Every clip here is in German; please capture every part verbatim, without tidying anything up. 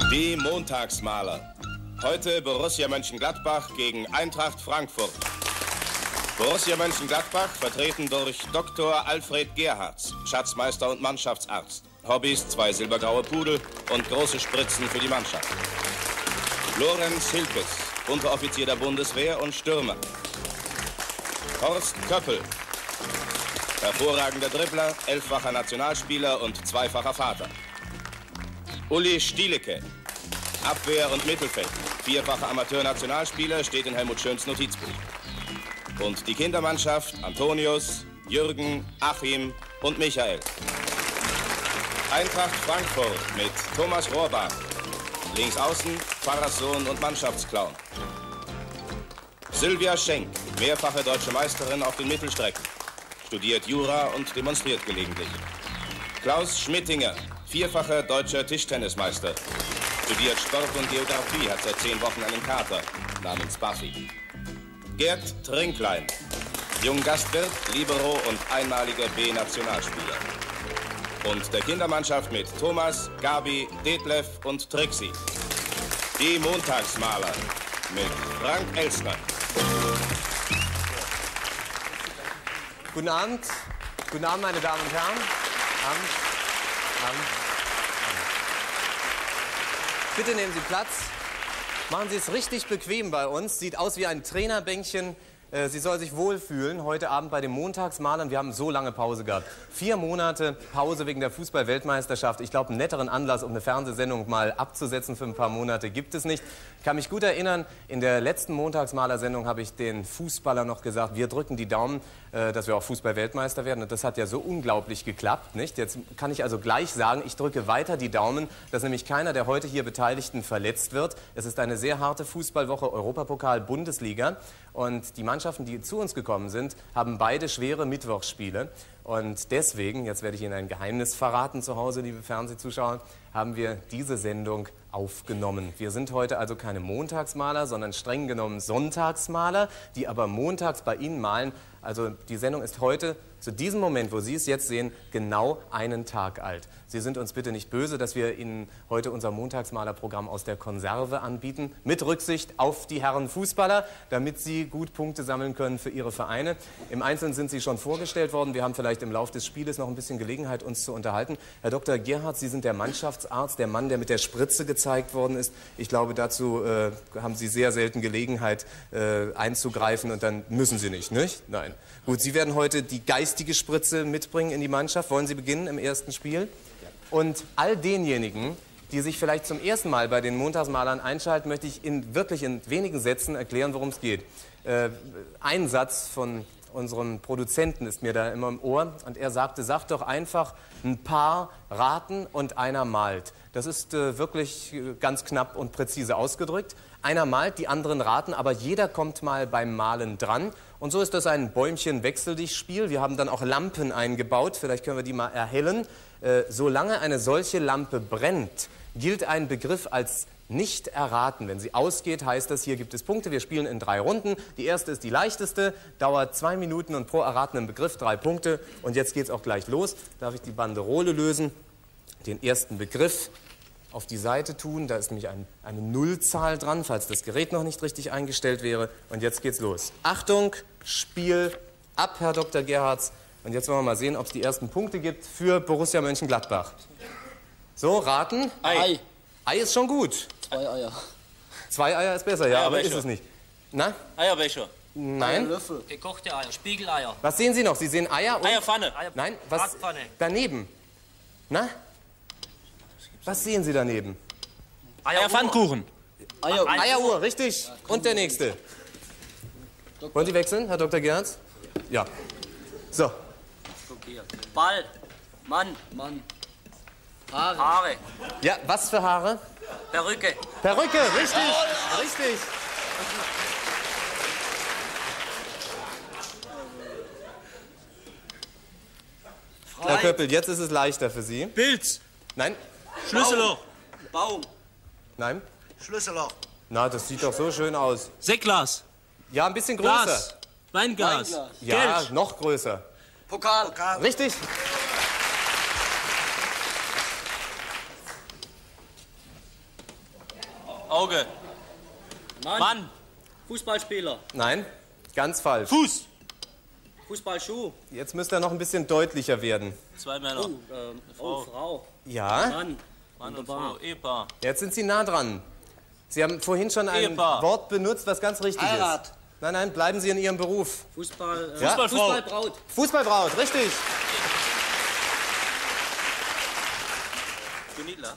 Die Montagsmaler. Heute Borussia Mönchengladbach gegen Eintracht Frankfurt. Borussia Mönchengladbach vertreten durch Doktor Alfred Gerhards, Schatzmeister und Mannschaftsarzt. Hobbys, zwei silbergraue Pudel und große Spritzen für die Mannschaft. Lorenz Hilkes, Unteroffizier der Bundeswehr und Stürmer. Horst Köppel, hervorragender Dribbler, elffacher Nationalspieler und zweifacher Vater. Uli Stielecke, Abwehr- und Mittelfeld, vierfacher Amateur-Nationalspieler, steht in Helmut Schöns Notizbuch. Und die Kindermannschaft Antonius, Jürgen, Achim und Michael. Eintracht Frankfurt mit Thomas Rohrbach, links außen Pfarrerssohn und Mannschaftsclown. Sylvia Schenk, mehrfache deutsche Meisterin auf den Mittelstrecken, studiert Jura und demonstriert gelegentlich. Klaus Schmittinger, vierfacher deutscher Tischtennismeister, studiert Sport und Geografie, hat seit zehn Wochen einen Kater namens Buffy. Gerd Trinklein, Junggastwirt, Libero und einmaliger B-Nationalspieler. Und der Kindermannschaft mit Thomas, Gabi, Detlef und Trixi. Die Montagsmaler mit Frank Elstner. Guten Abend. Guten Abend, meine Damen und Herren. Abend. Abend. Bitte nehmen Sie Platz. Machen Sie es richtig bequem bei uns. Sieht aus wie ein Trainerbänkchen. Sie soll sich wohlfühlen heute Abend bei den Montagsmalern. Wir haben so lange Pause gehabt. Vier Monate Pause wegen der Fußball-Weltmeisterschaft. Ich glaube, einen netteren Anlass, um eine Fernsehsendung mal abzusetzen für ein paar Monate, gibt es nicht. Ich kann mich gut erinnern, in der letzten Montagsmaler-Sendung habe ich den Fußballern noch gesagt, wir drücken die Daumen, dass wir auch Fußball-Weltmeister werden. Und das hat ja so unglaublich geklappt, nicht? Jetzt kann ich also gleich sagen, ich drücke weiter die Daumen, dass nämlich keiner der heute hier Beteiligten verletzt wird. Es ist eine sehr harte Fußballwoche, Europapokal, Bundesliga. Und die Mannschaften, die zu uns gekommen sind, haben beide schwere Mittwochsspiele. Und deswegen, jetzt werde ich Ihnen ein Geheimnis verraten zu Hause, liebe Fernsehzuschauer, haben wir diese Sendung aufgenommen. Wir sind heute also keine Montagsmaler, sondern streng genommen Sonntagsmaler, die aber montags bei Ihnen malen. Also die Sendung ist heute, zu diesem Moment, wo Sie es jetzt sehen, genau einen Tag alt. Sie sind uns bitte nicht böse, dass wir Ihnen heute unser Montagsmalerprogramm aus der Konserve anbieten, mit Rücksicht auf die Herren Fußballer, damit sie gut Punkte sammeln können für ihre Vereine. Im Einzelnen sind Sie schon vorgestellt worden. Wir haben vielleicht im Laufe des Spieles noch ein bisschen Gelegenheit, uns zu unterhalten. Herr Doktor Gerhards, Sie sind der Mannschaftsarzt, der Mann, der mit der Spritze gezeigt worden ist. Ich glaube, dazu äh, haben Sie sehr selten Gelegenheit äh, einzugreifen und dann müssen Sie nicht, nicht? Nein. Gut, Sie werden heute die geistige Spritze mitbringen in die Mannschaft. Wollen Sie beginnen im ersten Spiel? Und all denjenigen, die sich vielleicht zum ersten Mal bei den Montagsmalern einschalten, möchte ich in, wirklich in wenigen Sätzen erklären, worum es geht. Äh, ein Satz von unserem Produzenten ist mir da immer im Ohr und er sagte, sag doch einfach, ein Paar raten und einer malt. Das ist äh, wirklich ganz knapp und präzise ausgedrückt. Einer malt, die anderen raten, aber jeder kommt mal beim Malen dran. Und so ist das ein Bäumchen-Wechsel-dich-Spiel. Wir haben dann auch Lampen eingebaut, vielleicht können wir die mal erhellen. Äh, solange eine solche Lampe brennt, gilt ein Begriff als nicht erraten. Wenn sie ausgeht, heißt das, hier gibt es Punkte. Wir spielen in drei Runden. Die erste ist die leichteste, dauert zwei Minuten und pro erratenen Begriff drei Punkte. Und jetzt geht es auch gleich los. Darf ich die Banderole lösen? Den ersten Begriff auf die Seite tun. Da ist nämlich ein, eine Nullzahl dran, falls das Gerät noch nicht richtig eingestellt wäre. Und jetzt geht's los. Achtung, Spiel ab, Herr Doktor Gerhards. Und jetzt wollen wir mal sehen, ob es die ersten Punkte gibt für Borussia Mönchengladbach. So, raten. Ei. Ei ist schon gut. Zwei Eier. Zwei Eier ist besser, ja, aber ist es nicht. Na? Eierbecher. Nein. Löffel. Gekochte Eier, Spiegeleier. Was sehen Sie noch? Sie sehen Eier und... Eierpfanne. Nein, was... Bratpfanne. Daneben. Na? Was sehen Sie daneben? Eierpfannkuchen. Eier. Eieruhr, richtig. Und der nächste. Wollen Sie wechseln, Herr Doktor Gerhards? Ja. So. Ball. Mann. Mann. Haare. Haare. Ja, was für Haare? Perücke. Perücke, richtig, richtig. Herr Köppel, jetzt ist es leichter für Sie. Pilz. Nein? Schlüsselloch. Baum. Nein? Schlüsselloch. Na, das sieht doch so schön aus. Sektglas. Ja, ein bisschen größer. Glas. Weinglas. Weinglas. Ja, Kelch. noch größer. Pokal. Pokal. Richtig. Auge. Mann. Mann. Fußballspieler. Nein, ganz falsch. Fuß. Fußballschuh. Jetzt müsste er noch ein bisschen deutlicher werden. Zwei Männer. Oh, ähm, oh, Frau. Ja, Mann. Mann und Wunderbar. Frau. Ehepaar. jetzt sind Sie nah dran. Sie haben vorhin schon ein Ehepaar. Wort benutzt, was ganz richtig Heirat. ist. Nein, nein, bleiben Sie in Ihrem Beruf. Fußball. Äh, Ja. Fußballfrau. Fußballbraut. Fußballbraut, richtig. Gunilla.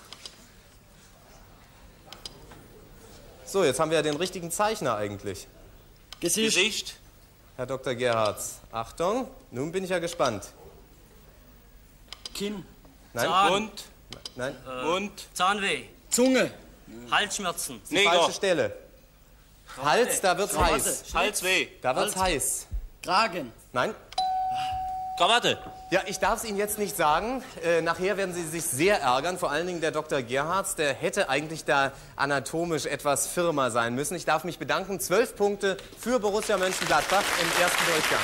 So, jetzt haben wir ja den richtigen Zeichner eigentlich. Gesicht. Gesicht. Herr Doktor Gerhards, Achtung, nun bin ich ja gespannt. Kinn. Nein, Zahn. Mund. nein, Mund. Zahnweh. Zunge. Halsschmerzen. die Neger. falsche Stelle. Hals, da wird's Krawatte. heiß. Halsweh. Da wird's heiß. Kragen. Nein? Krawatte. Ja, ich darf es Ihnen jetzt nicht sagen. Äh, nachher werden Sie sich sehr ärgern. Vor allen Dingen der Doktor Gerhards, der hätte eigentlich da anatomisch etwas firmer sein müssen. Ich darf mich bedanken. Zwölf Punkte für Borussia Mönchengladbach im ersten Durchgang.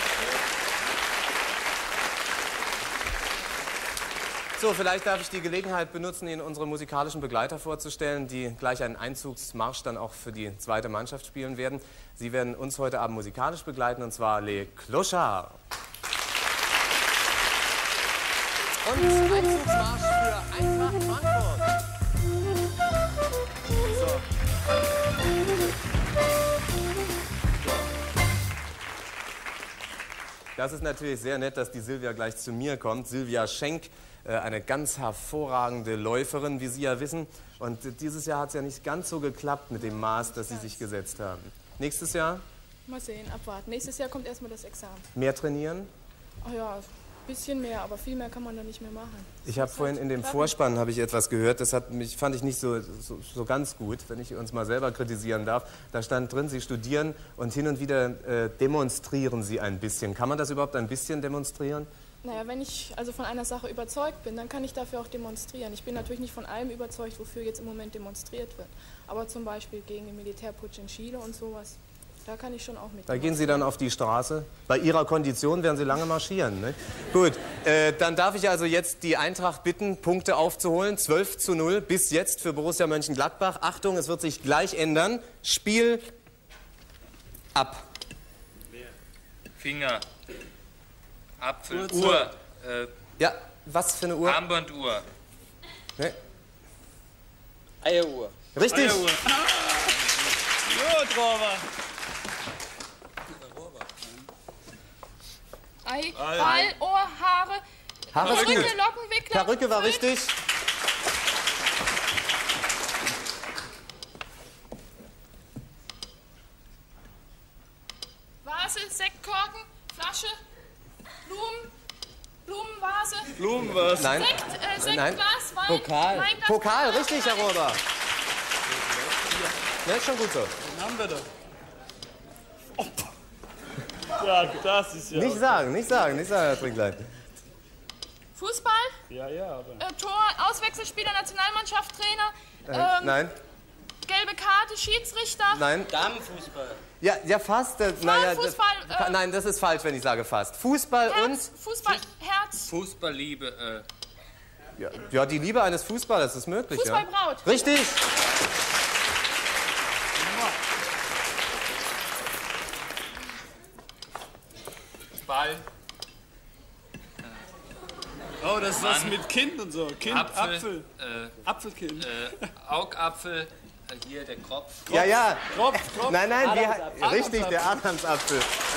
So, vielleicht darf ich die Gelegenheit benutzen, Ihnen unsere musikalischen Begleiter vorzustellen, die gleich einen Einzugsmarsch dann auch für die zweite Mannschaft spielen werden. Sie werden uns heute Abend musikalisch begleiten, und zwar Les Clochards. Und Einzugsmarsch für Eintracht Frankfurt. So. Das ist natürlich sehr nett, dass die Silvia gleich zu mir kommt. Silvia Schenk, äh, eine ganz hervorragende Läuferin, wie Sie ja wissen. Und äh, dieses Jahr hat es ja nicht ganz so geklappt mit dem Maß, das Sie sich gesetzt haben. Nächstes Jahr Mal sehen, abwarten. Nächstes Jahr kommt erstmal das Examen. mehr trainieren. Ach ja, ein bisschen mehr, aber viel mehr kann man da nicht mehr machen. Ich habe vorhin in dem Vorspann habe ich etwas gehört, das hat mich, fand ich nicht so, so, so ganz gut, wenn ich uns mal selber kritisieren darf. Da stand drin, Sie studieren und hin und wieder äh, demonstrieren Sie ein bisschen. Kann man das überhaupt ein bisschen demonstrieren? Naja, wenn ich also von einer Sache überzeugt bin, dann kann ich dafür auch demonstrieren. Ich bin natürlich nicht von allem überzeugt, wofür jetzt im Moment demonstriert wird. Aber zum Beispiel gegen den Militärputsch in Chile und sowas, da kann ich schon auch mit. Da gehen Sie dann auf die Straße. Bei Ihrer Kondition werden Sie lange marschieren. Ne? Gut, äh, dann darf ich also jetzt die Eintracht bitten, Punkte aufzuholen. zwölf zu null bis jetzt für Borussia Mönchengladbach. Achtung, es wird sich gleich ändern. Spiel ab. Finger, Apfel, Uhr, äh, Ja, was für eine Uhr? Armbanduhr, Ne? Eieruhr. Richtig. Gut, Robert. Ei, Ball, Ohr, Haare, Haare ist Perücke, gut. Lockenwickler. Perücke war Föhn, richtig. Vase, Sektkorken, Flasche, Blumen, Blumenvase, Blumenvase. Nein. Sekt, äh, Sekt, Nein. Glas, Wein, Pokal. Weinglas, Pokal, Pokal, richtig, Herr Rohrbach. Ne, ist schon gut so. Den haben wir doch. Ja, das ist ja... Nicht sagen, nicht sagen, nicht sagen, Herr Trinklein. Fußball, Ja, ja, aber... äh, Tor, Auswechselspieler, Nationalmannschaft, Trainer, Äh, ähm, nein, gelbe Karte, Schiedsrichter, nein. Damenfußball. Ja, ja, fast. Äh, naja, das- Fußball, äh, fa- nein, das ist falsch, wenn ich sage fast. Fußball Herz, Fußball, Herz, Fußballliebe, äh, und... Ja, ja, die Liebe eines Fußballers ist möglich, ja. Fußballbraut. Richtig. Ball, Oh, das ist was Mann. mit Kind und so. Kind, Apfel, Apfel. äh, Apfelkind. äh, Augapfel, äh, hier der Kopf, Ja, ja. Kropf, Kropf. Nein, nein, wie, Adamsapfel. richtig, der Adamsapfel.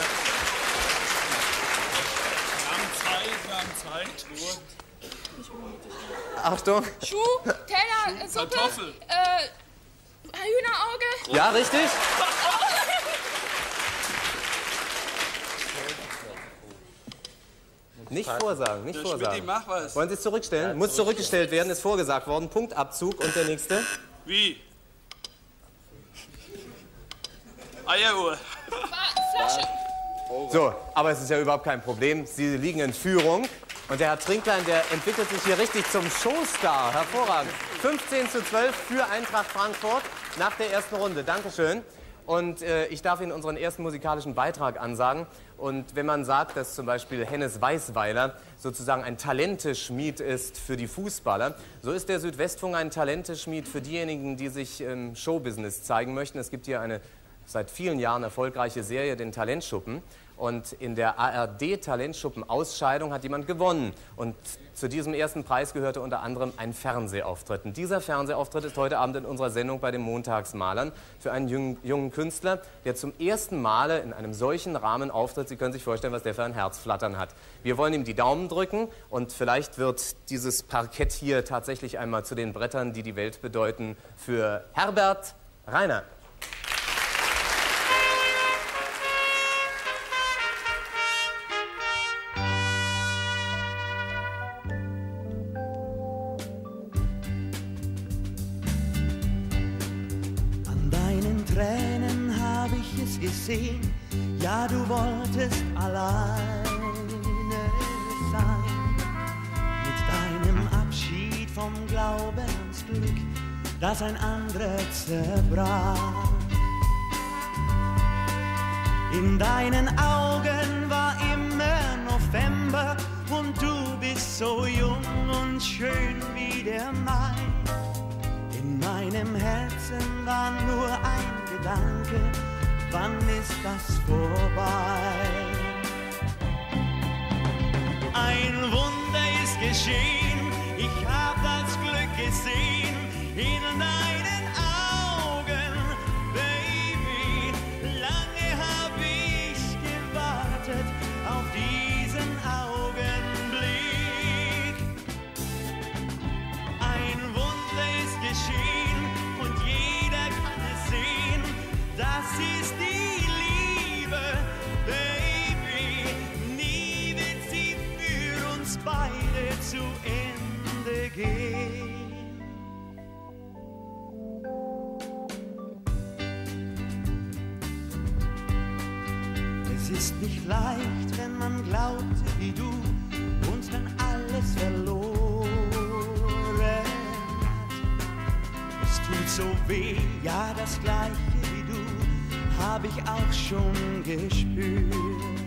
Wir haben Zeit, wir haben Zeit. Ruhe. Achtung. Schuh, Teller, äh, Suppe, Kartoffel. äh, Hühnerauge, Ja, richtig. Nicht vorsagen, nicht Schmidt, vorsagen. mach was. Wollen Sie es zurückstellen? Muss zurückgestellt werden, ist vorgesagt worden. Punktabzug und der nächste. Wie? Eieruhr. Flasche, So, aber es ist ja überhaupt kein Problem. Sie liegen in Führung. Und der Herr Trinklein, der entwickelt sich hier richtig zum Showstar. Hervorragend. fünfzehn zu zwölf für Eintracht Frankfurt nach der ersten Runde. Dankeschön. Und äh, ich darf Ihnen unseren ersten musikalischen Beitrag ansagen. Und wenn man sagt, dass zum Beispiel Hennes Weisweiler sozusagen ein Talenteschmied ist für die Fußballer, so ist der Südwestfunk ein Talenteschmied für diejenigen, die sich im Showbusiness zeigen möchten. Es gibt hier eine seit vielen Jahren erfolgreiche Serie, den Talentschuppen. Und in der A R D-Talentschuppen-Ausscheidung hat jemand gewonnen. Und zu diesem ersten Preis gehörte unter anderem ein Fernsehauftritt. Und dieser Fernsehauftritt ist heute Abend in unserer Sendung bei den Montagsmalern für einen jungen, jungen Künstler, der zum ersten Male in einem solchen Rahmen auftritt. Sie können sich vorstellen, was der für ein Herzflattern hat. Wir wollen ihm die Daumen drücken und vielleicht wird dieses Parkett hier tatsächlich einmal zu den Brettern, die die Welt bedeuten, für Herbert Rainer. Tränen hab ich es gesehen, ja du wolltest alleine sein. Mit deinem Abschied vom Glauben ans Glück, das ein anderer zerbrach. In deinen Augen war immer November und du bist so jung und schön wie der Mai. In meinem Herzen war nur ein Gedanke, wann ist das vorbei? Ein Wunder ist geschehen, ich hab das Glück gesehen in deinen Augen, Baby. Lange hab ich gewartet auf diesen Augenblick. Ein Wunder ist geschehen und jeder kann es sehen, das ist die Liebe, Baby. Nie wird sie für uns beide zu Ende gehen. Es ist nicht leicht, wenn man glaubt wie du und dann alles verloren hat. Es tut so weh, ja das Gleiche wie du hab ich auch schon gespürt.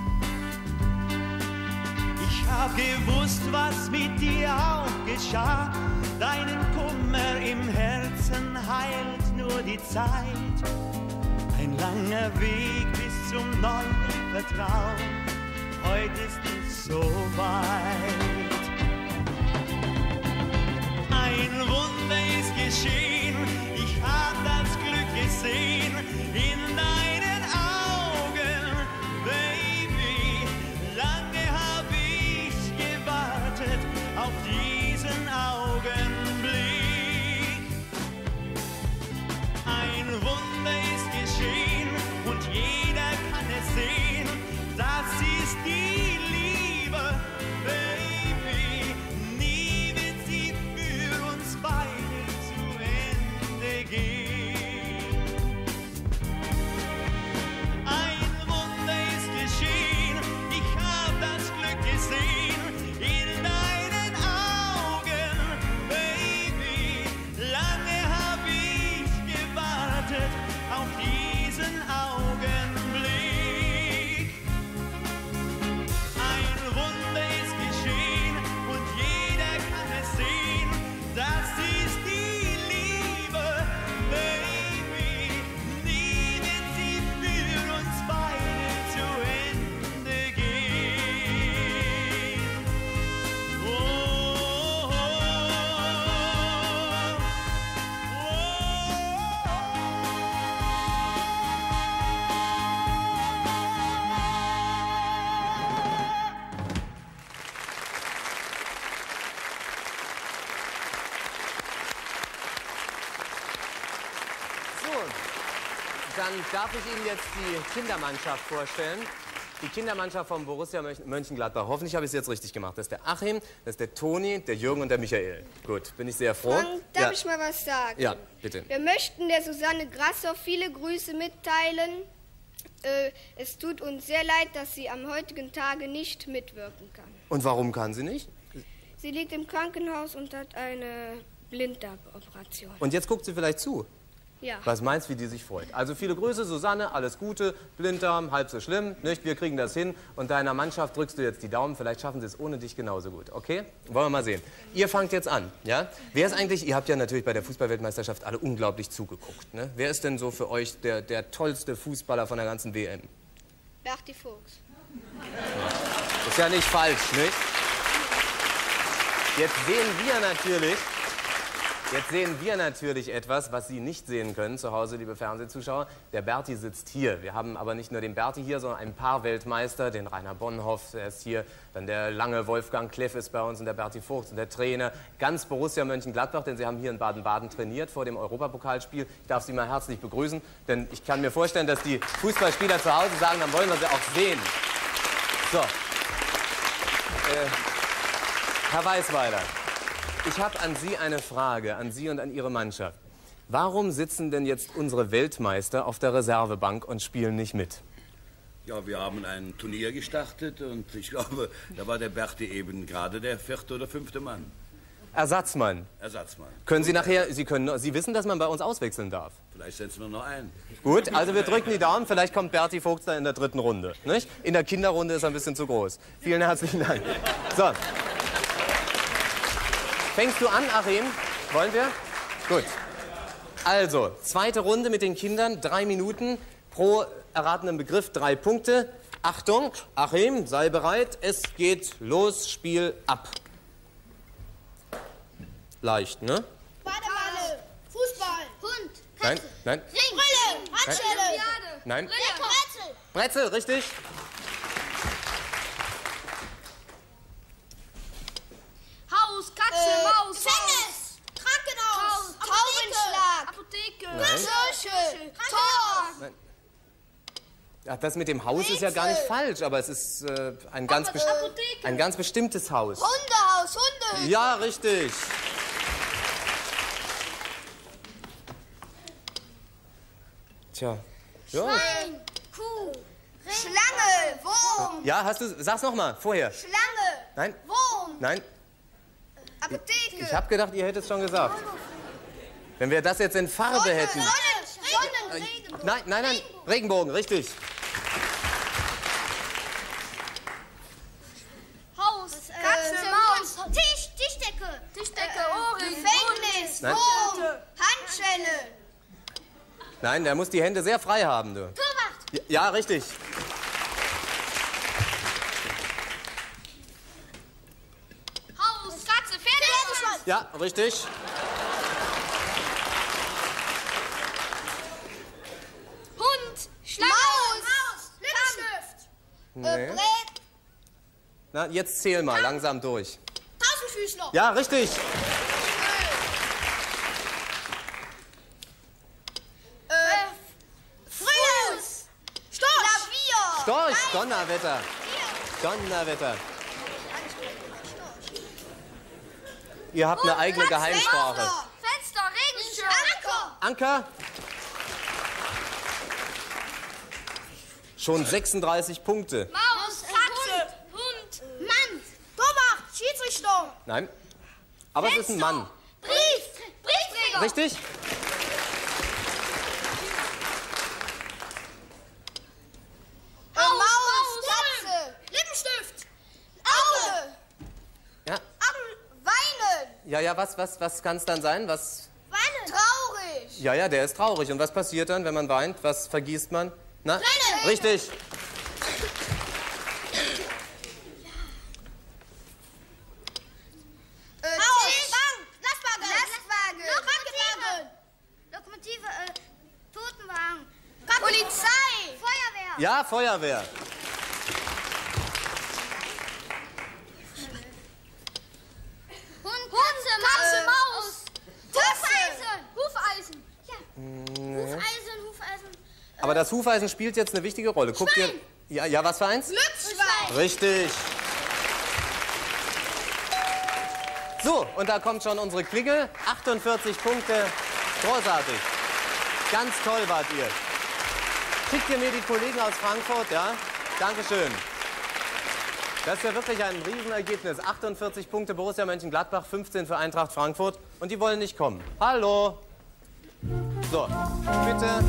Ich hab gewusst, was mit dir auch geschah. Deinen Kummer im Herzen heilt nur die Zeit. Ein langer Weg bis zum neuen Vertrauen. Heute ist es so weit. Ein Wunder ist geschehen. Ich hab das Glück gesehen in deinen Augen, Baby. Lange hab ich gewartet auf diesen Augenblick. Ein Wunder ist geschehen und jeder kann es sehen. Das ist die Liebe, Baby. Nie wird sie für uns beide zu Ende gehen. Ein Wunder ist geschehen, ich hab das Glück gesehen in deinen Augen, Baby. Lange hab ich gewartet auf diesen Augenblick. Ein Wunder ist geschehen und jeder kann es sehen. Das ist die Liebe, Baby. Nie wird sie für uns beide zu Ende gehen. Oh, oh, oh, So, dann darf ich Ihnen jetzt die Kindermannschaft vorstellen. Die Kindermannschaft vom Borussia Mönch- Mönchengladbach. Hoffentlich habe ich es jetzt richtig gemacht. Das ist der Achim, das ist der Toni, der Jürgen und der Michael. Gut, bin ich sehr froh. Frank, darf ja. ich mal was sagen? Ja, bitte. Wir möchten der Susanne Grassoff viele Grüße mitteilen. Äh, es tut uns sehr leid, dass sie am heutigen Tage nicht mitwirken kann. Und warum kann sie nicht? Sie liegt im Krankenhaus und hat eine Blinddarmoperation. Und jetzt guckt sie vielleicht zu. Ja. Was meinst du, wie die sich freut? Also viele Grüße, Susanne, alles Gute, Blinddarm, halb so schlimm, nicht? Wir kriegen das hin und deiner Mannschaft drückst du jetzt die Daumen, vielleicht schaffen sie es ohne dich genauso gut, okay? Wollen wir mal sehen. Ihr fangt jetzt an, ja? Wer ist eigentlich, ihr habt ja natürlich bei der Fußballweltmeisterschaft alle unglaublich zugeguckt, ne? Wer ist denn so für euch der, der tollste Fußballer von der ganzen W M? Berti Fuchs. Ist ja nicht falsch, nicht? Jetzt sehen wir natürlich... Jetzt sehen wir natürlich etwas, was Sie nicht sehen können, zu Hause, liebe Fernsehzuschauer. Der Berti sitzt hier. Wir haben aber nicht nur den Berti hier, sondern ein paar Weltmeister, den Rainer Bonhoff, der ist hier, dann der lange Wolfgang Kleff ist bei uns und der Berti Fuchs und der Trainer. Ganz Borussia Mönchengladbach, denn Sie haben hier in Baden-Baden trainiert vor dem Europapokalspiel. Ich darf Sie mal herzlich begrüßen, denn ich kann mir vorstellen, dass die Fußballspieler zu Hause sagen, dann wollen wir sie auch sehen. So. Äh, Herr Weisweiler. Ich habe an Sie eine Frage, an Sie und an Ihre Mannschaft. Warum sitzen denn jetzt unsere Weltmeister auf der Reservebank und spielen nicht mit? Ja, wir haben ein Turnier gestartet und ich glaube, da war der Berti eben gerade der vierte oder fünfte Mann. Ersatzmann. Ersatzmann. Können Sie nachher, Sie, können, Sie wissen, dass man bei uns auswechseln darf? Vielleicht setzen wir noch ein. Gut, also wir drücken die Daumen, vielleicht kommt Berti Fuchs da in der dritten Runde. Nicht? In der Kinderrunde ist er ein bisschen zu groß. Vielen herzlichen Dank. So. Fängst du an, Achim? Wollen wir? Gut. Also, zweite Runde mit den Kindern, drei Minuten pro erratenen Begriff, drei Punkte. Achtung, Achim, sei bereit, es geht los, Spiel ab. Leicht, ne? Badewanne, Fußball, Hund, Nein, nein. Ring, Brille, Handschelle, Nein. Brezel, Brezel, richtig. Haus, Katze, äh, Maus, Gefängnis, Krankenhaus, Taubenschlag, Apotheke, Kirche, Tor. Nein. Ach, das mit dem Haus ist ja gar nicht falsch, aber es ist äh, ein, ganz best- ein ganz bestimmtes Haus. Hundehaus, Hunde. Ja, richtig. Tja. Ja. Schwein, Kuh, Ring, Schlange, Wurm. Ja, hast du, sag's noch mal, vorher. Schlange, Nein, Wurm, nein. Apotheke. Ich habe gedacht, ihr hättet es schon gesagt. Wenn wir das jetzt in Farbe Sonne, hätten. Sonne, Sonnen, Regenbogen. Nein, nein, nein, Regenbogen, richtig. Haus, Katze, Maus, Tisch, Tischdecke, Tischdecke, Ohrring, Gefängnis, Nein. Wurm, Handschelle. Nein, der muss die Hände sehr frei haben, du. Torwart. Ja, ja, richtig. Haus, Katze, Pferdeschwanz. Ja, richtig. Hund, Schlange, Maus, Maus, Lippenstift. Nee. Äh, Brett, Na, jetzt zähl mal langsam durch. Tausendfüßler. Ja, richtig. Äh, Fuß, Storch, Klavier. Storch, Donnerwetter. Donnerwetter. Ihr habt eine eigene Geheimsprache. Fenster, Regenschirm, Anker. Anker. Schon sechsunddreißig Punkte. Maus, Katze, Hund, Mann, Torwart, Schiedsrichter. Nein. Aber es ist ein Mann. Brief, Briefträger. Richtig? Maus, Maus, Katze, Lippenstift, Auge, Ja. Augen, Weinen, Ja, ja, was, was, was kann es dann sein? Was? Weinen, traurig, Ja, ja, der ist traurig. Und was passiert dann, wenn man weint? Was vergießt man? Na? Tränen. Richtig. äh, Haus, Bank, Lastwagen, Lastwagen, Lokomotive, Lokomotive, äh, Totenwagen, Polizei, Feuerwehr, Ja, Feuerwehr. Hund, Katze, Katze, Maus, Hufeisen, Hufeisen, ja, Hufeisen, Hufeisen, Aber das Hufeisen spielt jetzt eine wichtige Rolle. Guck dir. Ja, ja, was für eins? Glücksschwein. Richtig. So, und da kommt schon unsere Klingel. achtundvierzig Punkte. Großartig. Ganz toll wart ihr. Schickt ihr mir die Kollegen aus Frankfurt, ja? Dankeschön. Das ist ja wirklich ein Riesenergebnis. achtundvierzig Punkte Borussia Mönchengladbach, fünfzehn für Eintracht Frankfurt. Und die wollen nicht kommen. Hallo. So, bitte.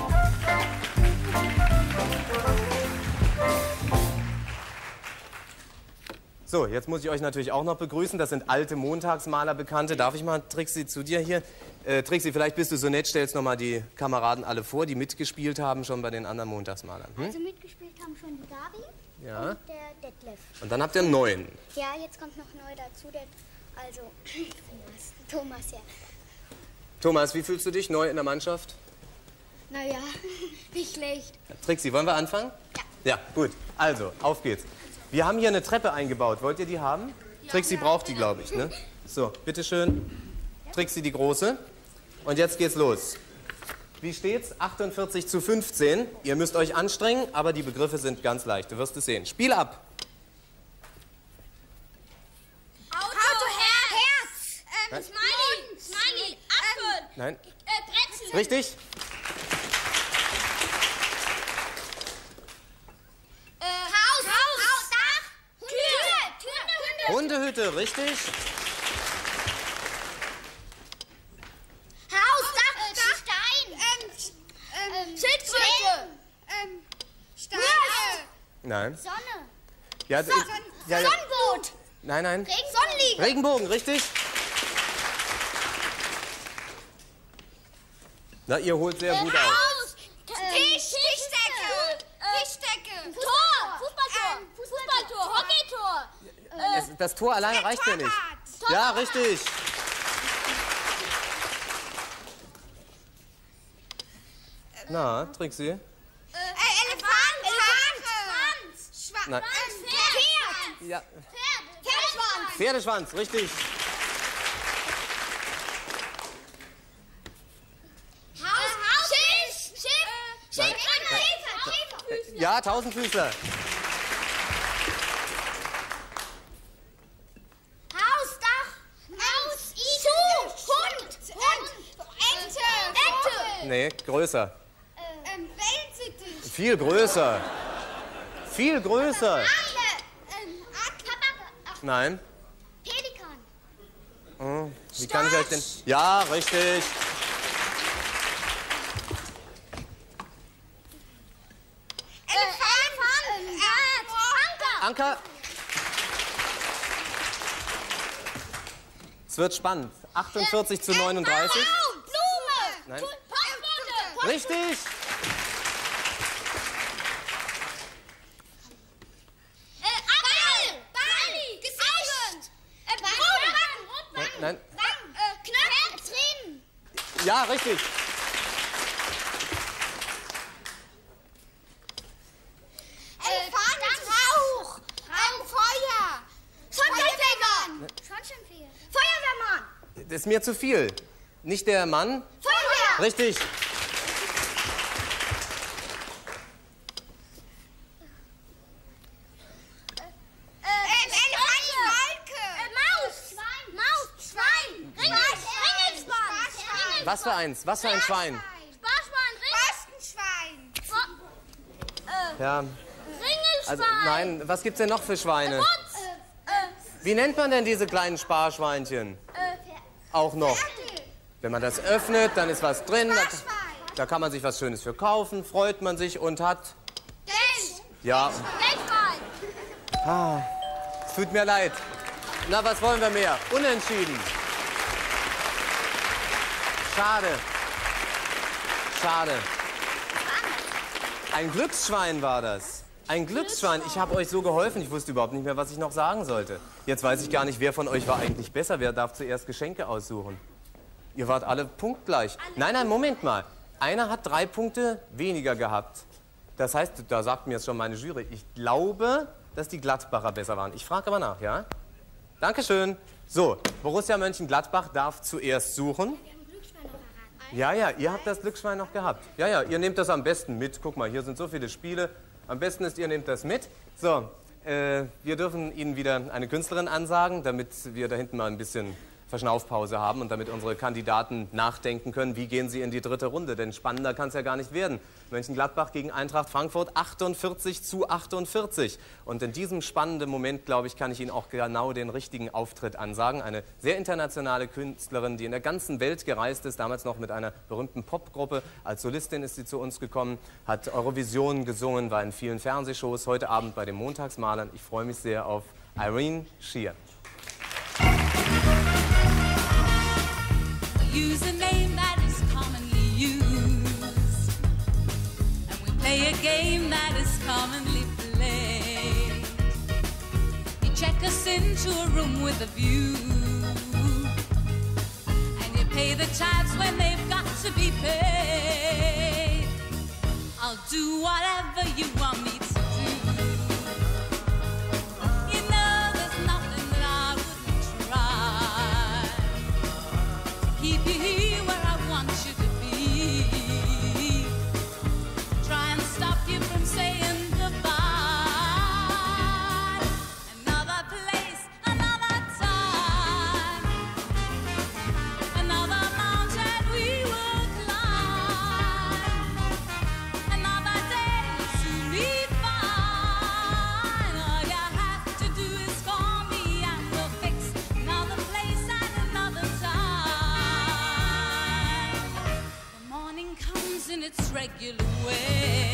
So, jetzt muss ich euch natürlich auch noch begrüßen. Das sind alte Montagsmaler-Bekannte. Darf ich mal, Trixi, zu dir hier? Äh, Trixi, vielleicht bist du so nett, stellst noch mal die Kameraden alle vor, die mitgespielt haben schon bei den anderen Montagsmalern. Hm? Also mitgespielt haben schon die Gabi ja. und der Detlef. Und dann habt ihr einen neuen. Ja, jetzt kommt noch neu dazu, der, also Thomas. Thomas, ja. Thomas, wie fühlst du dich neu in der Mannschaft? Naja, nicht schlecht. Trixi, wollen wir anfangen? Ja. Ja, gut. Also, auf geht's. Wir haben hier eine Treppe eingebaut. Wollt ihr die haben? Ja, Trixi ja, braucht die, glaube ich, ne? So, bitteschön. Trixi die Große. Und jetzt geht's los. Wie steht's? achtundvierzig zu fünfzehn. Ihr müsst euch anstrengen, aber die Begriffe sind ganz leicht. Du wirst es sehen. Spiel ab. Auto, Auto Herz, Herz. Ähm, Smiley, Smiley, Apfel. Ähm, Nein. Äh, Brezel. Richtig. Äh, Haus, Haus, Haus, Dach, Tür, Tür, Tür, Hundehütte, richtig. Haus, Dach, Dach, Stein, ähm, ähm, Schildkröte, ähm, Stein, Nein. Sonne. Ja, Son ja, ja. Sonnenboot, Nein, nein. Regen Sonnenliege, Regenbogen, richtig. Na, ihr holt sehr gut auf. Haus, Tisch, Tischdecke, Tischdecke, Tor, Fußballtor, Fußballtor, Hockeytor. Es, das Tor alleine reicht ja nicht. Ja, richtig. Na, Trixi? Äh, Elefant, Elefant, Schwanz, Nein. Pferd, Ja. Pferd, Pferdeschwanz, Pferdeschwanz, richtig. Haus, Haus, Schiff, Schiff, Nein. Schildkröte, Käfer, Käfer, Ja, Tausendfüßler. Haus, Dach, Haus, Schuh, Hund, Hund, Ente, Ente, Nee, größer. ähm, Wellensittich, Viel größer. Viel größer. Adler, ähm, Adler, Nein. Pelikan. Hm, wie kann ich euch denn... Ja, richtig. Elefant, äh, Anker, Anker. Es wird spannend. achtundvierzig zu neununddreißig. Baum, Blume, Nein. Postbote, Richtig. Äh, Ball, Ball, Gesicht, äh, Rotwang, Rotwang, Nein. Wang, äh, Knöpfe, Tränen, Ja, richtig. Elefant, Rauch, Rauch, Feuer, Schornsteinfeger, Schornsteinfeger. Feuerwehrmann, Das ist mir zu viel. Nicht der Mann. Feuerwehr, Richtig. äh, Elefant, Falke, äh, Maus, Schwein, Maus, Schwein, Ringels, Ringelsschwein, Was für eins? Was für ein Schwein? Sparschwein, Borstenschwein, äh, Ja. Ringelsschwein, Also, nein, was gibt's denn noch für Schweine? Putz, äh, Wie nennt man denn diese kleinen Sparschweinchen? äh, Auch noch. Wenn man das öffnet, dann ist was drin. Da, da kann man sich was Schönes für kaufen, freut man sich und hat... Geld, Ja, Geldschwein, es tut mir leid. Na, was wollen wir mehr? Unentschieden. Schade. Schade. Ein Glücksschwein war das. Ein Glücksschwein. Ich habe euch so geholfen, ich wusste überhaupt nicht mehr, was ich noch sagen sollte. Jetzt weiß ich gar nicht, wer von euch war eigentlich besser. Wer darf zuerst Geschenke aussuchen? Ihr wart alle punktgleich. Nein, nein, Moment mal. Einer hat drei Punkte weniger gehabt. Das heißt, da sagt mir jetzt schon meine Jury, ich glaube, dass die Gladbacher besser waren. Ich frage aber nach, ja? Dankeschön. So, Borussia Mönchengladbach darf zuerst suchen. Ja, ja, ihr habt das Glücksschwein noch gehabt. Ja, ja, ihr nehmt das am besten mit. Guck mal, hier sind so viele Spiele. Am besten ist, ihr nehmt das mit. So, äh, wir dürfen Ihnen wieder eine Künstlerin ansagen, damit wir da hinten mal ein bisschen Verschnaufpause haben und damit unsere Kandidaten nachdenken können, wie gehen sie in die dritte Runde. Denn spannender kann es ja gar nicht werden. Mönchengladbach gegen Eintracht Frankfurt, achtundvierzig zu achtundvierzig. Und in diesem spannenden Moment, glaube ich, kann ich Ihnen auch genau den richtigen Auftritt ansagen. Eine sehr internationale Künstlerin, die in der ganzen Welt gereist ist, damals noch mit einer berühmten Popgruppe. Als Solistin ist sie zu uns gekommen, hat Eurovision gesungen, war in vielen Fernsehshows, heute Abend bei den Montagsmalern. Ich freue mich sehr auf Irene Sheehan. Use a name that is commonly used, and we play a game that is commonly played. You check us into a room with a view, and you pay the tabs when they've got to be paid. I'll do whatever you want me to do. You know there's nothing that I wouldn't try. Keep you here where I want you to be. Try and stop you from saying goodbye. Another place, another time, another mountain we will climb. Another day will soon be fine. All you have to do is call me and we'll fix another place and another time. The morning comes in its regular way.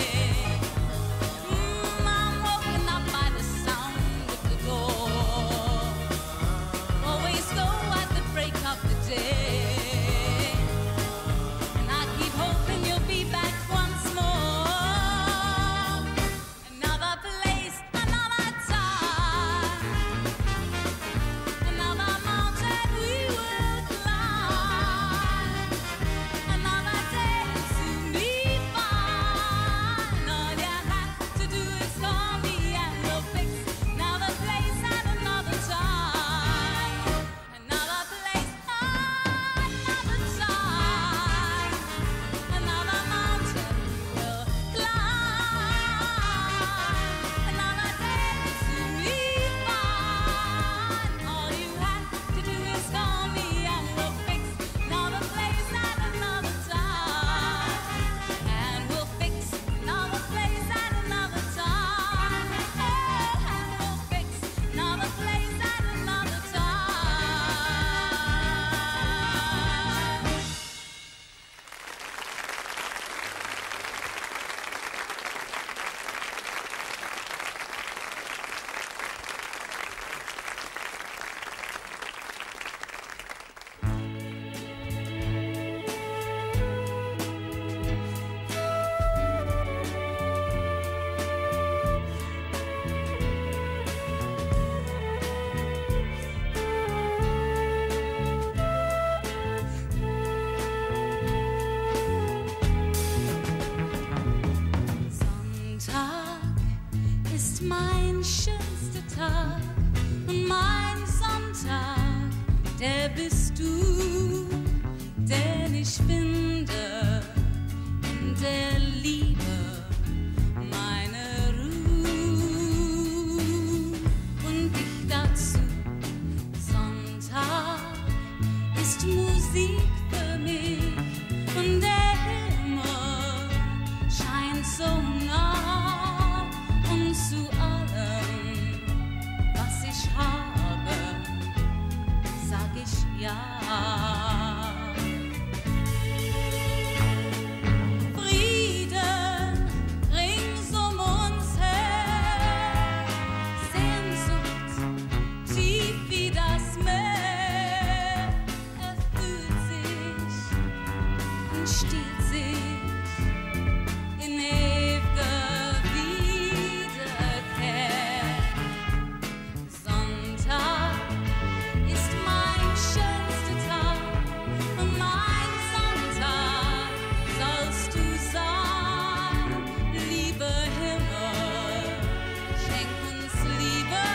Mm, I'm woken up by the sound of the door. Always go at the break of the day, and I keep hoping you'll be back once more. Another place, another time, another mountain we will climb. Another day will soon be fine. All you have to do is call me and we'll fix another place and another time. Another place, another time, another mountain we'll climb. Another day will soon be fine. All you have to do is call me and we'll fix another place and another time. And we'll fix another place and another time. And we'll fix another place and another time. Sonntag ist mein schönster Tag und mein Sonntag, der bist du, denn ich finde in der Liebe meine Ruhe und dich dazu. Sonntag ist Musik für mich und der Himmel scheint so nah und zu allem, was ich habe, sag ich ja. Frieden rings um uns her, Sehnsucht tief wie das Meer, erfüllt sich und stiehlt sich in ewiger Wiederkehr. Sonntag ist mein schönster Tag und mein Sonntag sollst du sein. Lieber Himmel, schenk uns Liebe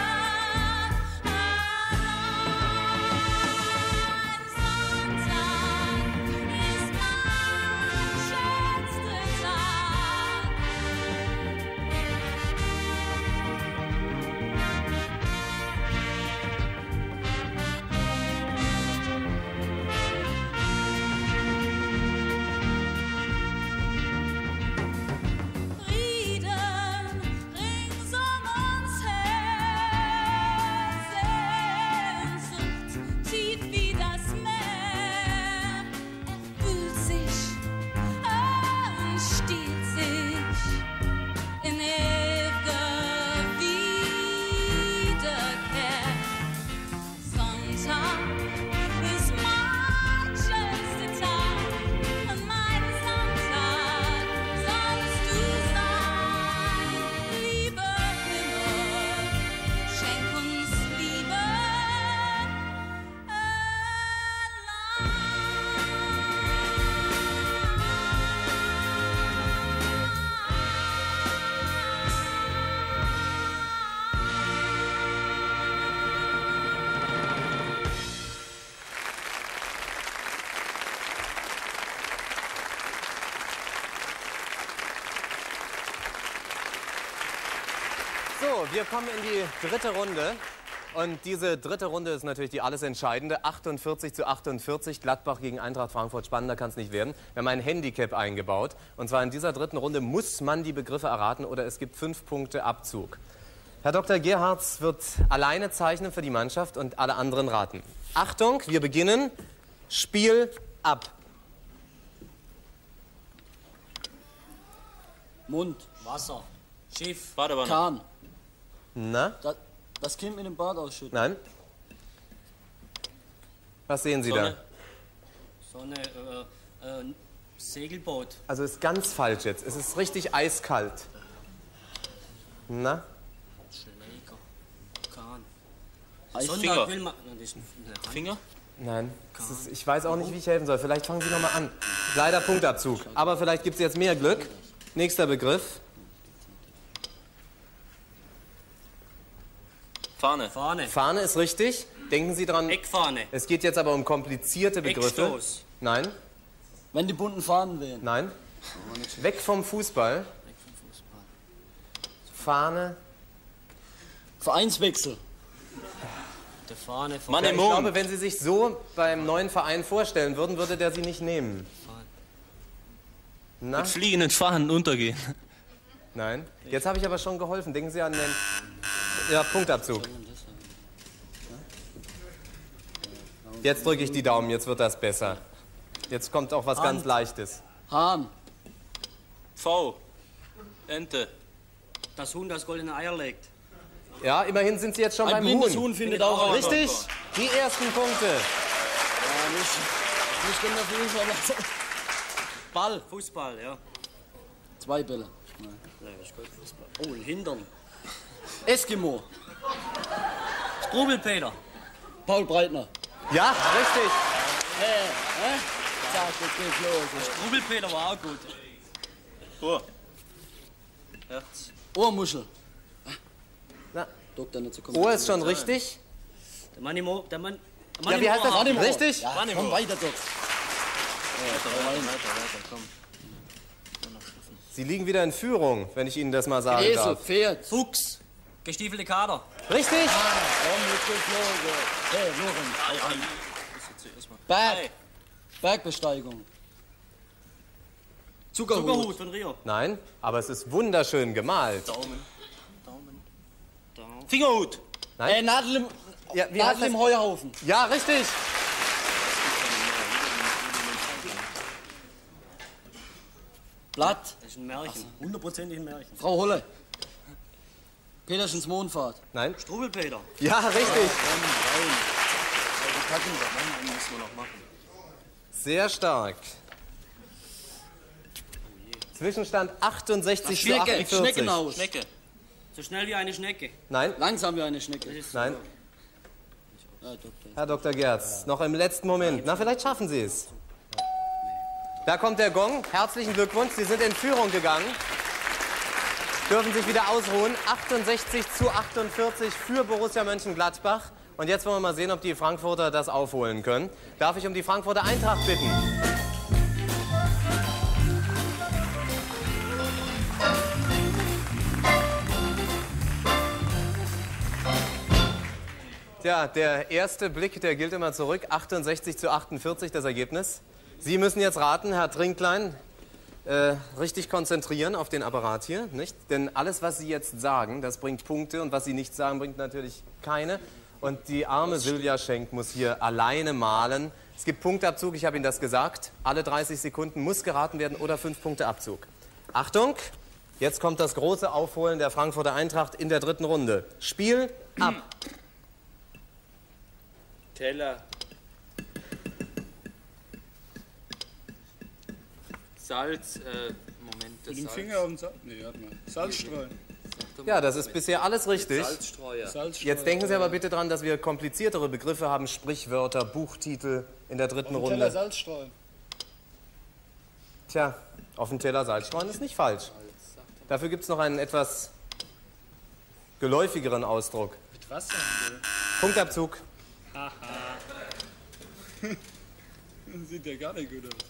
allein. Sonntag ist mein wir kommen in die dritte Runde. Und diese dritte Runde ist natürlich die alles entscheidende. achtundvierzig zu achtundvierzig, Gladbach gegen Eintracht Frankfurt. Spannender kann es nicht werden. Wir haben ein Handicap eingebaut. Und zwar in dieser dritten Runde muss man die Begriffe erraten oder es gibt fünf Punkte Abzug. Herr Doktor Gerhards wird alleine zeichnen für die Mannschaft und alle anderen raten. Achtung, wir beginnen. Spiel ab. Mund. Wasser. Schiff. Badewanne. Kahn. Na? Das, das Kind mit dem Bad ausschütten. Nein? Was sehen Sie Sonne. Sonne, äh, äh, Segelboot. da? Also ist ganz falsch jetzt. Es ist richtig eiskalt. Na? Schläger. Kahn. Finger. Sonntag will man... Nein, das ist ein- Finger? Nein. Es ist, ich weiß auch nicht, wie ich helfen soll. Vielleicht fangen Sie noch mal an. Leider Punktabzug. Aber vielleicht gibt es jetzt mehr Glück. Nächster Begriff. Fahne. Fahne. Fahne ist richtig. Denken Sie dran. Eckfahne. Es geht jetzt aber um komplizierte Begriffe. Eckstoß. Nein. Wenn die bunten Fahnen wählen. Nein. Weg vom Fußball. Fahne. Vereinswechsel. Der Fahne. Mann Ja, im ich Mond. glaube, wenn Sie sich so beim neuen Verein vorstellen würden, würde der Sie nicht nehmen. Na? Mit fliegenden Fahnen untergehen. Nein. Jetzt habe ich aber schon geholfen. Denken Sie an den ja, Punktabzug. Jetzt drücke ich die Daumen, jetzt wird das besser. Jetzt kommt auch was Hand. ganz Leichtes. Hahn. V. Ente. Das Huhn, das goldene Eier legt. Ja, immerhin sind Sie jetzt schon Ein beim blindes Huhn. Huhn findet auch ein Richtig, die ersten Punkte. Ja, nicht, nicht genau Fußball. Ball. Fußball, ja. Zwei Bälle. Nein, Nein das ist kein Fußball. Oh, ein Hintern. Eskimo. Strubelpeter. Paul Breitner. Ja, richtig. Hä? Hä? Zack, jetzt geht's los. Strubelpeter war auch gut. Ohr. Herz. Ohrmuschel. Na. Doktor, nicht so Ohr ist schon richtig. Der Mann im Ohr. Der Mann, der Mann Ja, im wie heißt Ohr das? haben. Richtig? Ja, komm weiter, Doc. Weiter, weiter, weiter, komm. Sie liegen wieder in Führung, wenn ich Ihnen das mal sagen Esel, darf. Pferd. Fuchs. Gestiefelte Kader. Richtig? Komm, jetzt geht's los. Hey, Lorenz. Berg. Bergbesteigung. Zuckerhut. Zuckerhut von Rio. Nein, aber es ist wunderschön gemalt. Daumen. Daumen. Daumen. Fingerhut. Nein? Äh, Nadel im, Ja, wie Nadel heißt im das? Heuhaufen. Ja, richtig. Blatt. Das ist ein Märchen. Hundertprozentig ein Märchen. Frau Holle. Petersens Mondfahrt. Nein? Strubelpeter. Ja, richtig. Den müssen wir noch machen. Sehr stark. Zwischenstand achtundsechzig zu Schnecke. achtundvierzig. Schneckenhaus. Schnecke. So schnell wie eine Schnecke. Nein? Langsam wie eine Schnecke. Nein. Ja, Doktor. Herr Doktor Gerz, noch im letzten Moment. Na, vielleicht schaffen Sie es. Da kommt der Gong. Herzlichen Glückwunsch. Sie sind in Führung gegangen. Dürfen sich wieder ausruhen. achtundsechzig zu achtundvierzig für Borussia Mönchengladbach. Und jetzt wollen wir mal sehen, ob die Frankfurter das aufholen können. Darf ich um die Frankfurter Eintracht bitten? Tja, der erste Blick, der gilt immer zurück. achtundsechzig zu achtundvierzig das Ergebnis. Sie müssen jetzt raten, Herr Trinklein, äh, richtig konzentrieren auf den Apparat hier, nicht? Denn alles, was Sie jetzt sagen, das bringt Punkte und was Sie nicht sagen, bringt natürlich keine. Und die arme Silvia Schenk muss hier alleine malen. Es gibt Punktabzug, ich habe Ihnen das gesagt. Alle dreißig Sekunden muss geraten werden oder fünf Punkte Abzug. Achtung, jetzt kommt das große Aufholen der Frankfurter Eintracht in der dritten Runde. Spiel ab. Teller. Salz, äh, Moment, das Mit dem Salz. Finger auf den Salz. Nee, warte mal. Salzstreuer. Ja, das ist bisher alles richtig. Salzstreuer. Salzstreuer. Jetzt denken Sie aber bitte dran, dass wir kompliziertere Begriffe haben, Sprichwörter, Buchtitel in der dritten Auf den Teller Runde. Salz streuen. Tja, auf dem Teller Salz streuen ist nicht falsch. Dafür gibt es noch einen etwas geläufigeren Ausdruck. Mit Wasser. Punktabzug. Haha. Sieht ja gar nicht gut aus.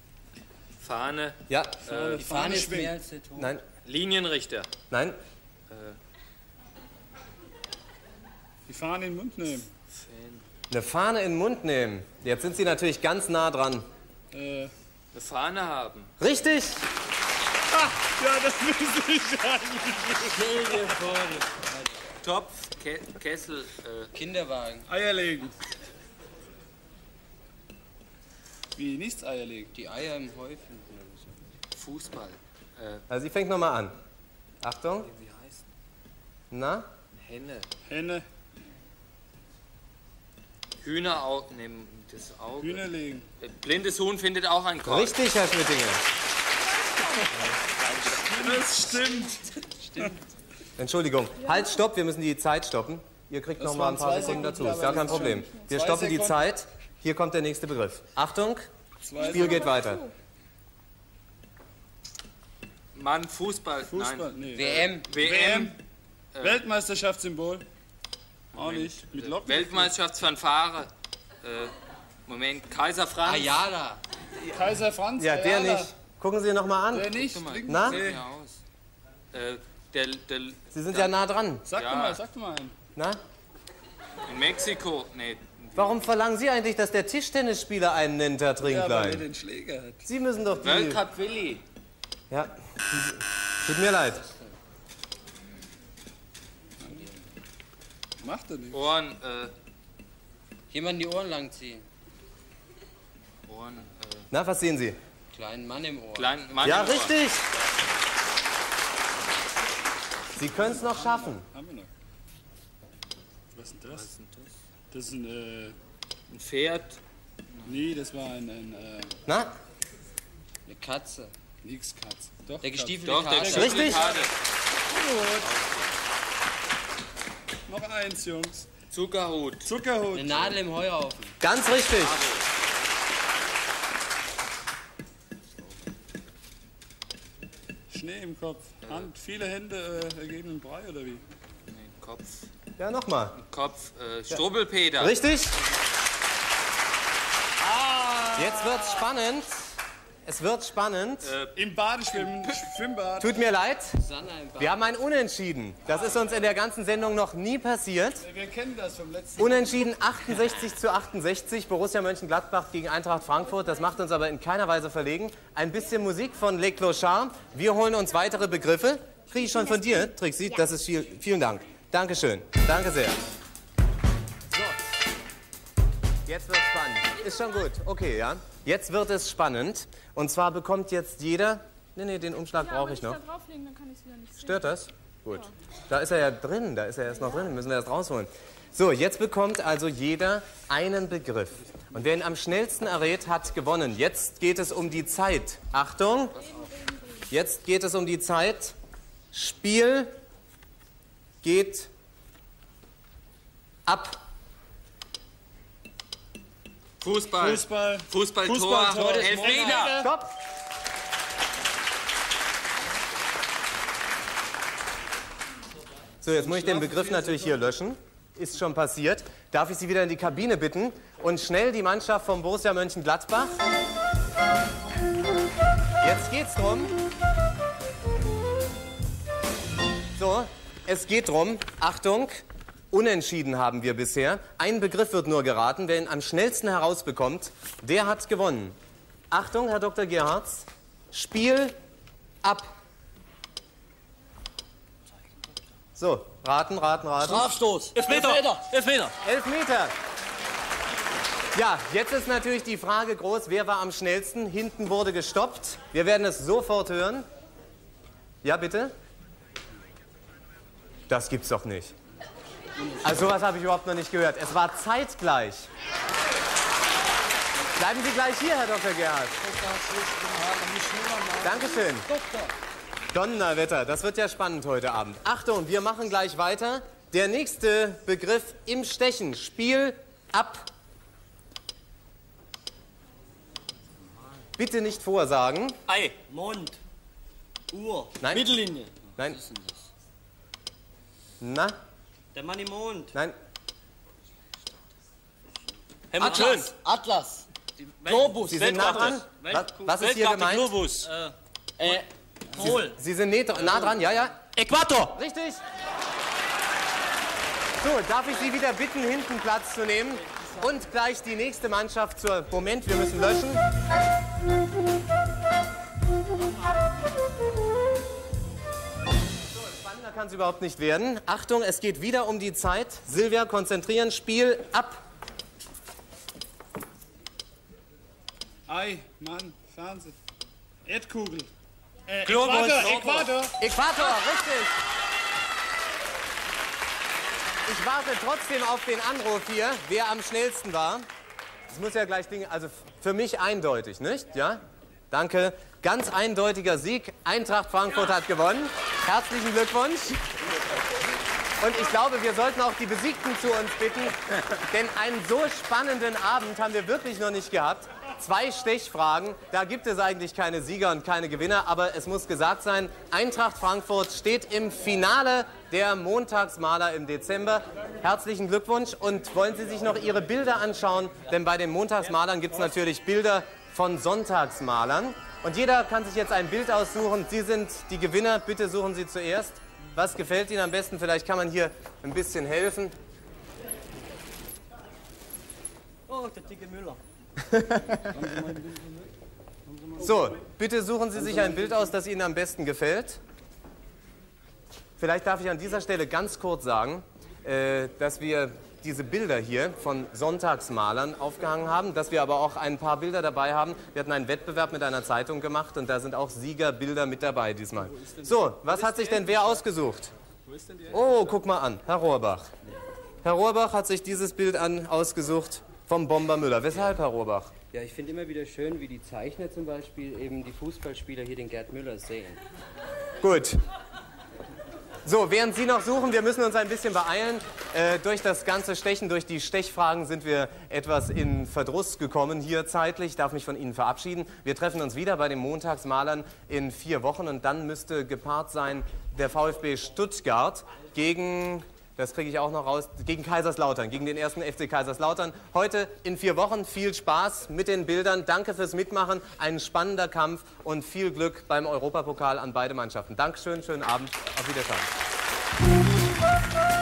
Fahne. Ja. Äh, Die Fahne ist mehr als der Ton. Nein. Linienrichter. Nein. Die Fahne in den Mund nehmen. Eine Fahne in den Mund nehmen. Jetzt sind Sie natürlich ganz nah dran. Äh. Eine Fahne haben. Richtig! Ah, ja, das wüsste ich eigentlich. Stell dir vor. Topf, Ke Kessel, äh, Kinderwagen. Eier legen. Wie, nichts Eier legen? Die Eier im Häufchen. Fußball. Äh, Also, sie fängt nochmal an. Achtung. wie heißt? Na? Henne. Henne. Hühnerauge, nehmen das Auge. Hühner legen. Äh, Blindes Huhn findet auch ein Korn. Richtig, Herr Schmittinger. Das stimmt. Stimmt. Entschuldigung. Halt, stopp, wir müssen die Zeit stoppen. Ihr kriegt Das noch mal ein waren paar zwei Sekunden Sekunden, dazu. Ist aber gar kein das ist Problem. schon- Wir Zwei stoppen die Sekunden. Zeit. Hier kommt der nächste Begriff. Achtung, Zwei Spiel geht weiter. Mann, Fußball. Fußball, Nein. nee. W M. W W M. M. Weltmeisterschaftssymbol. Auch nicht. Mit Locken. Weltmeisterschaftsfanfare. Äh, Moment, Kaiser Franz. Ayala. Kaiser Franz. Ja, der Ayala. nicht. Gucken Sie noch mal an. Der nicht. Guck mal. Trinken Na? Sie. Ja, aus. Äh, der, der, Sie sind ja nah dran. Sag Ja. doch mal, sag doch mal einen. Na? in Mexiko. Nee. Warum verlangen Sie eigentlich, dass der Tischtennisspieler einen nennt, Herr Ja, weil er Trinklein? den Schläger hat. Sie müssen doch die... World Cup Willi. Ja. Tut mir leid. Macht er nicht. Ohren, äh, Jemand die Ohren langziehen. Ohren, äh, Na, was sehen Sie? Kleinen Mann im Ohr. klein, Mann Ja, im Ohr. richtig. Sie können es noch schaffen. Haben wir noch. Was ist denn das? Das ist ein, äh, Ein Pferd. nee, das war ein, ein äh, Na? Eine Katze. nix Katz. Doch, Der Katz. gestiefelte Doch, der Kater. gestiefelte Richtig. Kater. Noch eins, Jungs. Zuckerhut. Zuckerhut. Eine Nadel im Heuhaufen. Ganz richtig. Schnee im Kopf. Hand, viele Hände äh, ergeben einen Brei, oder wie? Nee, Kopf. Ja, nochmal. Kopf. Äh, Strubbelpeter. Richtig. Jetzt wird's spannend. Es wird spannend. Äh, Im Badeschwimmen, Schwimmbad. Tut mir leid. Sanna im Bad. Wir haben ein Unentschieden. Das ist uns in der ganzen Sendung noch nie passiert. Wir kennen das vom letzten Unentschieden achtundsechzig zu achtundsechzig. Borussia Mönchengladbach gegen Eintracht Frankfurt. Das macht uns aber in keiner Weise verlegen. Ein bisschen Musik von Les Clochards. Wir holen uns weitere Begriffe. Kriege ich schon von dir, Trixi? Das ist viel. Vielen Dank. Dankeschön. Danke sehr. So. Jetzt wird spannend. Ist schon gut. Okay, ja. Jetzt wird es spannend. Und zwar bekommt jetzt jeder... Nee, nee, den Umschlag Ja, brauche wenn ich ich noch. da drauflegen, dann kann ich es wieder nicht sehen. Stört das? Gut. Da ist er ja drin, da ist er erst noch drin, müssen wir erst rausholen. So, jetzt bekommt also jeder einen Begriff. Und wer ihn am schnellsten errät, hat gewonnen. Jetzt geht es um die Zeit. Achtung, jetzt geht es um die Zeit. Spiel geht ab. Fußball. Fußball. Fußball, Fußball, Tor. Tor. Elfmeter. Stopp! So, jetzt muss ich den Begriff natürlich hier löschen. Ist schon passiert. Darf ich Sie wieder in die Kabine bitten und schnell die Mannschaft vom Borussia Mönchengladbach. Jetzt geht's drum. So, es geht drum. Achtung, unentschieden haben wir bisher. Ein Begriff wird nur geraten. Wer ihn am schnellsten herausbekommt, der hat gewonnen. Achtung, Herr Doktor Gerhards. Spiel ab. So, raten, raten, raten. Strafstoß. Elfmeter. Elfmeter. Elfmeter. Ja, jetzt ist natürlich die Frage groß, wer war am schnellsten? Hinten wurde gestoppt. Wir werden es sofort hören. Ja, bitte? Das gibt's doch nicht. Also sowas habe ich überhaupt noch nicht gehört. Es war zeitgleich. Bleiben Sie gleich hier, Herr Doktor Gerhard. Dankeschön. Donnerwetter, das wird ja spannend heute Abend. Achtung, wir machen gleich weiter. Der nächste Begriff im Stechen. Spiel ab. Bitte nicht vorsagen. Ei. Mond. Uhr. Nein. Mittellinie. Nein. Was ist denn das? Na? Der Mann im Mond. Nein. Helmut Schön. Atlas. Globus. Sie sind nah dran. Was, was ist hier gemeint? Globus. Äh, äh, Pol. Sie sind nah nah dran, ja, ja. Äquator. Richtig. So, darf ich Sie wieder bitten, hinten Platz zu nehmen? Und gleich die nächste Mannschaft zur... Moment, wir müssen löschen. So, spannender kann es überhaupt nicht werden. Achtung, es geht wieder um die Zeit. Silvia, konzentrieren, Spiel ab. Ei, Mann, Fernsehen. Erdkugel. Äh, Globus. Äquator, Äquator. Äquator, richtig. Ich warte trotzdem auf den Anruf hier, wer am schnellsten war. Das muss ja gleich Dinge, also für mich eindeutig, nicht? Ja? Danke. Ganz eindeutiger Sieg. Eintracht Frankfurt hat gewonnen. Herzlichen Glückwunsch. Und ich glaube, wir sollten auch die Besiegten zu uns bitten, denn einen so spannenden Abend haben wir wirklich noch nicht gehabt. Zwei Stechfragen, da gibt es eigentlich keine Sieger und keine Gewinner, aber es muss gesagt sein, Eintracht Frankfurt steht im Finale der Montagsmaler im Dezember. Herzlichen Glückwunsch und wollen Sie sich noch Ihre Bilder anschauen, denn bei den Montagsmalern gibt es natürlich Bilder von Sonntagsmalern. Und jeder kann sich jetzt ein Bild aussuchen. Sie sind die Gewinner, bitte suchen Sie zuerst. Was gefällt Ihnen am besten? Vielleicht kann man hier ein bisschen helfen. Oh, der dicke Müller. So, bitte suchen Sie sich ein Bild aus, das Ihnen am besten gefällt. Vielleicht darf ich an dieser Stelle ganz kurz sagen, äh, dass wir diese Bilder hier von Sonntagsmalern aufgehangen haben, dass wir aber auch ein paar Bilder dabei haben. Wir hatten einen Wettbewerb mit einer Zeitung gemacht und da sind auch Siegerbilder mit dabei diesmal. So, was hat sich denn wer ausgesucht? Oh, guck mal an, Herr Rohrbach. Herr Rohrbach hat sich dieses Bild an, ausgesucht vom Bomber Müller. Weshalb, Herr Rohrbach? Ja, ich finde immer wieder schön, wie die Zeichner zum Beispiel eben die Fußballspieler hier den Gerd Müller sehen. Gut. So, während Sie noch suchen, wir müssen uns ein bisschen beeilen. Äh, durch das ganze Stechen, durch die Stechfragen sind wir etwas in Verdruss gekommen hier zeitlich. Ich darf mich von Ihnen verabschieden. Wir treffen uns wieder bei den Montagsmalern in vier Wochen und dann müsste gepaart sein der VfB Stuttgart gegen... Das kriege ich auch noch raus, gegen Kaiserslautern, gegen den ersten F C Kaiserslautern. Heute in vier Wochen. Viel Spaß mit den Bildern. Danke fürs Mitmachen. Ein spannender Kampf und viel Glück beim Europapokal an beide Mannschaften. Dankeschön, schönen Abend. Auf Wiedersehen.